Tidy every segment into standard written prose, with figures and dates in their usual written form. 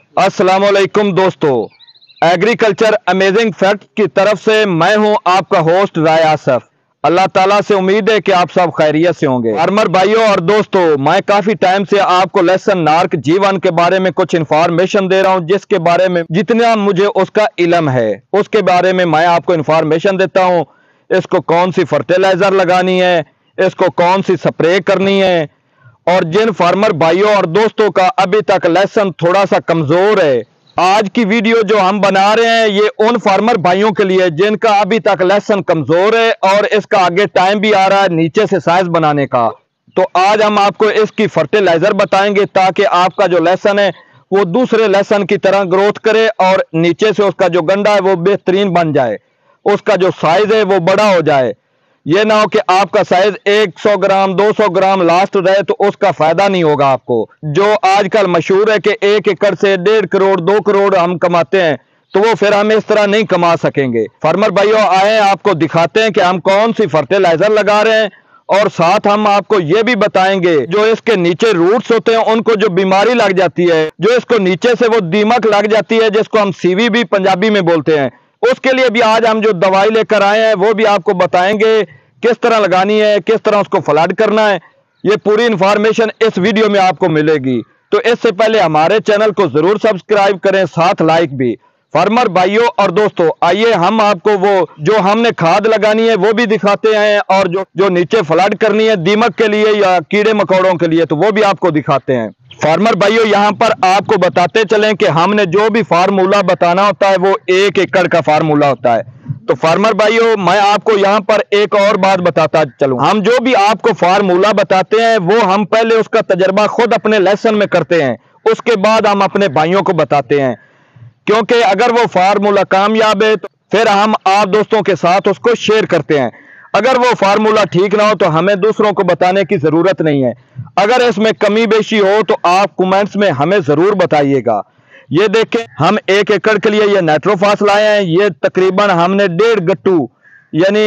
अस्सलाम वालेकुम दोस्तों, एग्रीकल्चर अमेजिंग फैक्ट की तरफ से मैं हूं आपका होस्ट राय आसफ। अल्लाह ताला से उम्मीद है कि आप सब खैरियत से होंगे। फार्मर भाइयों और दोस्तों, मैं काफी टाइम से आपको लेसन नार्क G1 के बारे में कुछ इंफॉर्मेशन दे रहा हूं, जिसके बारे में जितना मुझे उसका इल्म है उसके बारे में मैं आपको इंफॉर्मेशन देता हूं। इसको कौन सी फर्टिलाइजर लगानी है, इसको कौन सी स्प्रे करनी है, और जिन फार्मर भाइयों और दोस्तों का अभी तक लेसन थोड़ा सा कमजोर है, आज की वीडियो जो हम बना रहे हैं ये उन फार्मर भाइयों के लिए जिनका अभी तक लेसन कमजोर है और इसका आगे टाइम भी आ रहा है नीचे से साइज बनाने का। तो आज हम आपको इसकी फर्टिलाइजर बताएंगे ताकि आपका जो लेसन है वो दूसरे लेसन की तरह ग्रोथ करे और नीचे से उसका जो गंडा है वो बेहतरीन बन जाए, उसका जो साइज है वो बड़ा हो जाए। ये ना हो कि आपका साइज 100 ग्राम 200 ग्राम लास्ट रहे तो उसका फायदा नहीं होगा आपको। जो आजकल मशहूर है कि 1 एकड़ से 1.5 करोड़ 2 करोड़ हम कमाते हैं, तो वो फिर हम इस तरह नहीं कमा सकेंगे। फार्मर भाइयों आए आपको दिखाते हैं कि हम कौन सी फर्टिलाइजर लगा रहे हैं, और साथ हम आपको ये भी बताएंगे जो इसके नीचे रूट्स होते हैं उनको जो बीमारी लग जाती है, जो इसको नीचे से वो दीमक लग जाती है जिसको हम सीवी भी पंजाबी में बोलते हैं, उसके लिए भी आज हम जो दवाई लेकर आए हैं वो भी आपको बताएंगे किस तरह लगानी है, किस तरह उसको फ्लड करना है। ये पूरी इंफॉर्मेशन इस वीडियो में आपको मिलेगी। तो इससे पहले हमारे चैनल को जरूर सब्सक्राइब करें, साथ लाइक भी। फार्मर भाइयों और दोस्तों आइए हम आपको वो जो हमने खाद लगानी है वो भी दिखाते हैं, और जो नीचे फ्लड करनी है दीमक के लिए या कीड़े मकोड़ों के लिए तो वो भी आपको दिखाते हैं। फार्मर भाइयों यहाँ पर आपको बताते चलें कि हमने जो भी फार्मूला बताना होता है वो 1 एकड़ का फार्मूला होता है। तो फार्मर भाइयों मैं आपको यहाँ पर एक और बात बताता चलूं, हम जो भी आपको फार्मूला बताते हैं वो हम पहले उसका तजर्बा खुद अपने लेसन में करते हैं, उसके बाद हम अपने भाइयों को बताते हैं। क्योंकि अगर वो फार्मूला कामयाब है तो फिर हम आप दोस्तों के साथ उसको शेयर करते हैं। अगर वो फार्मूला ठीक ना हो तो हमें दूसरों को बताने की जरूरत नहीं है। अगर इसमें कमी बेशी हो तो आप कमेंट्स में हमें जरूर बताइएगा। ये देखें, हम 1 एकड़ के लिए ये नाइट्रोफास लाए हैं। ये तकरीबन हमने 1.5 गट्टू यानी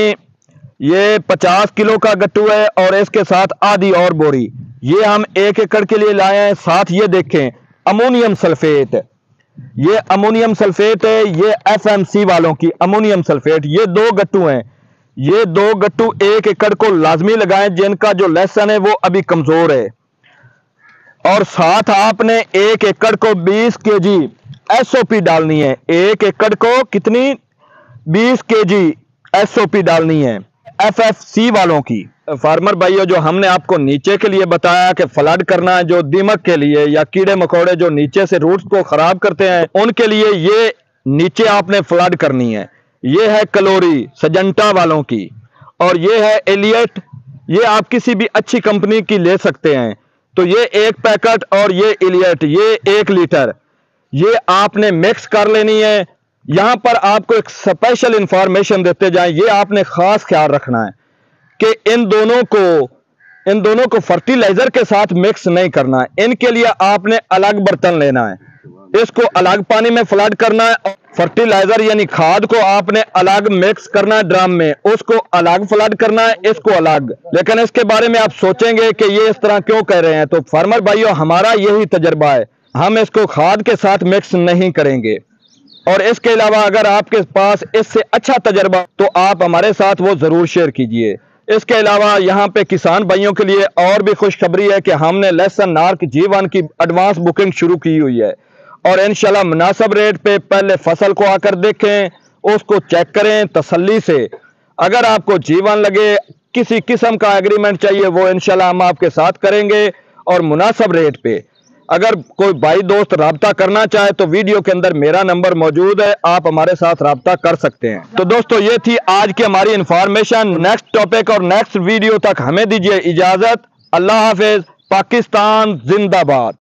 ये 50 किलो का गट्टू है, और इसके साथ आधी और बोरी ये हम 1 एकड़ के लिए लाए हैं। साथ ये देखें अमोनियम सल्फेट, ये अमोनियम सल्फेट है, ये FMC वालों की अमोनियम सल्फेट। ये 2 गट्टू हैं, ये 2 गट्टू 1 एकड़ को लाजमी लगाएं जिनका जो लेसन है वो अभी कमजोर है। और साथ आपने 1 एकड़ को 20 kg SOP डालनी है। 1 एकड़ को कितनी 20 kg SOP डालनी है FFC वालों की। फार्मर भाइयों जो हमने आपको नीचे के लिए बताया कि फ्लड करना है, जो दीमक के लिए या कीड़े मकोड़े जो नीचे से रूट्स को खराब करते हैं उनके लिए ये नीचे आपने फ्लड करनी है। ये है क्लोरी सजंटा वालों की, और ये है एलियट, ये आप किसी भी अच्छी कंपनी की ले सकते हैं। तो ये 1 पैकेट और ये एलियट ये 1 लीटर ये आपने मिक्स कर लेनी है। यहां पर आपको एक स्पेशल इंफॉर्मेशन देते जाएं, ये आपने खास ख्याल रखना है कि इन दोनों को फर्टिलाइजर के साथ मिक्स नहीं करना है। इनके लिए आपने अलग बर्तन लेना है, इसको अलग पानी में फ्लड करना है। फर्टिलाइजर यानी खाद को आपने अलग मिक्स करना है ड्रम में, उसको अलग फ्लड करना है, इसको अलग। लेकिन इसके बारे में आप सोचेंगे कि ये इस तरह क्यों कह रहे हैं, तो फार्मर भाइयों हमारा यही तजर्बा है, हम इसको खाद के साथ मिक्स नहीं करेंगे। और इसके अलावा अगर आपके पास इससे अच्छा तजर्बा तो आप हमारे साथ वो जरूर शेयर कीजिए। इसके अलावा यहाँ पे किसान भाइयों के लिए और भी खुशखबरी है कि हमने लेसन नार्क G1 की एडवांस बुकिंग शुरू की हुई है, और इंशाल्लाह मुनासिब रेट पे पहले फसल को आकर देखें, उसको चेक करें तसल्ली से। अगर आपको G1 लगे, किसी किस्म का एग्रीमेंट चाहिए, वो इंशाल्लाह हम आपके साथ करेंगे और मुनासिब रेट पे। अगर कोई भाई दोस्त राब्ता करना चाहे तो वीडियो के अंदर मेरा नंबर मौजूद है, आप हमारे साथ राब्ता कर सकते हैं। तो दोस्तों ये थी आज की हमारी इंफॉर्मेशन। नेक्स्ट टॉपिक और नेक्स्ट वीडियो तक हमें दीजिए इजाजत। अल्लाह हाफिज। पाकिस्तान जिंदाबाद।